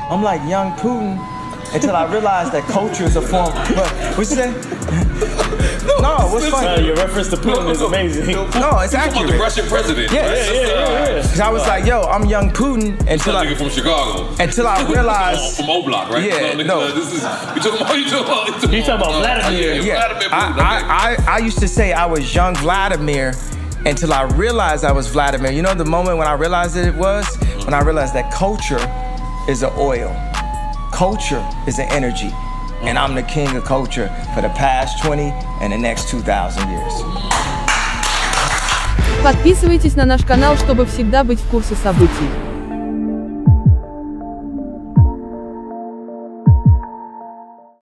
I'm like young Putin until I realized that culture is a form. But what you say? No, what's funny? Your reference to Putin is amazing. No, it's accurate. The Russian president. Yeah. Because I was like, yo, I'm young Putin until I from Chicago. Until I realized from O Block, right? Yeah, no. This is you talking about Vladimir. Yeah, Vladimir Putin. I used to say I was young Vladimir until I realized I was Vladimir. You know the moment when I realized that it was? When I realized that culture is an oil. Culture is an energy. And I'm the king of culture for the past 20 and the next 2,000 years. Подписывайтесь на наш канал, чтобы всегда быть в курсе событий.